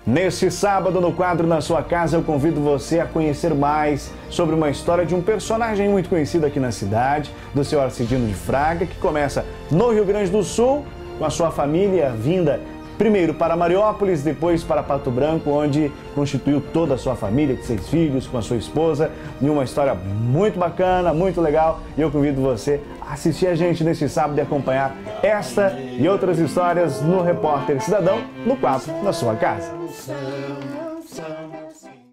Neste sábado, no quadro Na Sua Casa, eu convido você a conhecer mais sobre uma história de um personagem muito conhecido aqui na cidade, do seu Arcidino de Fraga, que começa no Rio Grande do Sul, com a sua família vinda primeiro para Mariópolis, depois para Pato Branco, onde constituiu toda a sua família, de 6 filhos, com a sua esposa, e uma história muito bacana, muito legal. E eu convido você a assistir a gente neste sábado e acompanhar esta e outras histórias no Repórter Cidadão, no quadro Na Sua Casa.